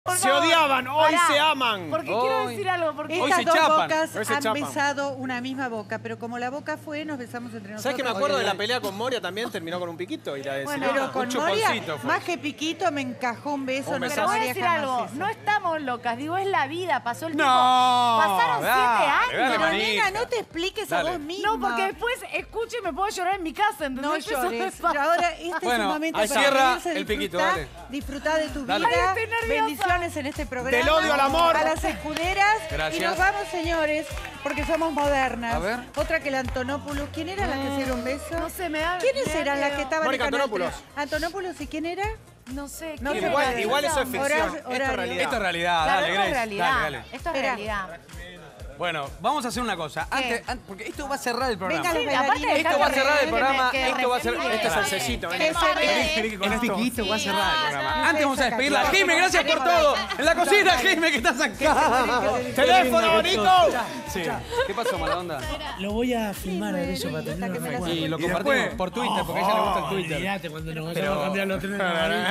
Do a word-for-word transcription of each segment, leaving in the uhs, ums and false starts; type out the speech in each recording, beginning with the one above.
Se odiaban, hoy Pará, se aman. Porque Hoy. quiero decir algo. Porque Hoy Estas se dos chapan. bocas Hoy se han chapan. besado una misma boca, pero como la boca fue, nos besamos entre nosotros. ¿Sabes que me acuerdo Oye, de la pelea con Moria también? Terminó con un piquito y la de Bueno, Pero con Un Moria, chuponcito fue. más que piquito, me encajó un beso. Un no besazo. Pero voy a tomaría decir jamás algo, eso. no estamos locas, digo, es la vida, pasó el No, tiempo. Pasaron dale, siete dale, años. Pero manija. nena, no te expliques Dale. a vos misma. No, porque después escucho y me puedo llorar en mi casa, ¿entendés? No Eso llores. me pasa. Ahora este es Bueno, un momento ahí para cierra reírse, el piquito, disfrutar, dale. disfrutar de tu Dale. vida. Ay, estoy nerviosa. Bendiciones en este programa. Del odio al amor. A las escuderas. Gracias. Y nos vamos, señores, porque somos modernas. A ver. Otra que la Antonopoulos. ¿Quién era la que se dieron beso? No sé, me da... ¿Quiénes me da eran las que miedo. estaban Mónica en Canal Antonopoulos. tres? Antonopoulos, ¿y quién era? No sé, No ¿qué sé. era? Igual, igual eso es ficción. Horario- Esto es horario. realidad. Esto es realidad, Claro, dale, esto es Grace. realidad. Dale, dale. Esto es Espera. realidad. Bueno, vamos a hacer una cosa. Antes, an- porque esto va a cerrar el programa. Venga, Sí, los aparte bailarines. Esto va a dejate cerrar el que me- programa. que Esto va a ser. recién Este es el llegué. cecito. Que ¿eh? se ve. Esperé que con el piquito va a cerrar el programa. Sí, Antes vamos a sí, despedirla. sí. Jime, gracias por todo. En la cocina, Jime, que estás acá. ¡Teléfono, Nico! Sí. ¿Qué pasó, mala onda? Lo voy a filmar a eso para tener que me la- Y lo Y compartimos después- por Twitter, porque a ella le gusta el Twitter. Olvídate cuando nos vayamos Pero- a cambiar los trenes.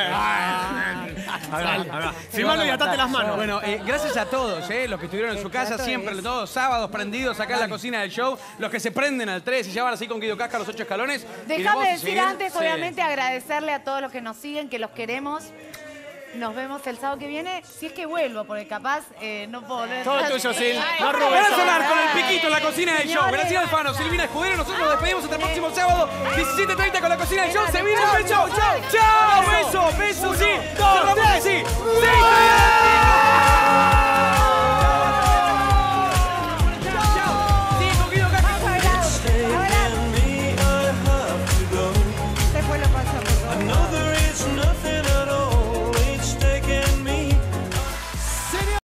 Filmalo y atate las manos. Bueno, eh, gracias a todos, eh, los que estuvieron en su casa trato siempre, es- todos sábados prendidos acá en la cocina del show, los que se prenden al tres y ya van así con Guido Casca los ocho escalones. y Déjame vamos a decir seguir. antes, Sí. obviamente, agradecerle a todos los que nos siguen, que los queremos. Nos vemos el sábado que viene, si es que vuelvo, porque capaz eh, no puedo volver. Todo tuyo, Sil. No Van robes. a sonar con el piquito en la cocina del show. Graciela Alfano, Silvina Escudero, nosotros nos despedimos hasta el próximo sábado, diecisiete treinta con la cocina del show. Se viene el show. ¡Chao! ¡Beso! ¡Beso! ¡Sí! ¡Dos, tres! ¡Sí! ¡Sí!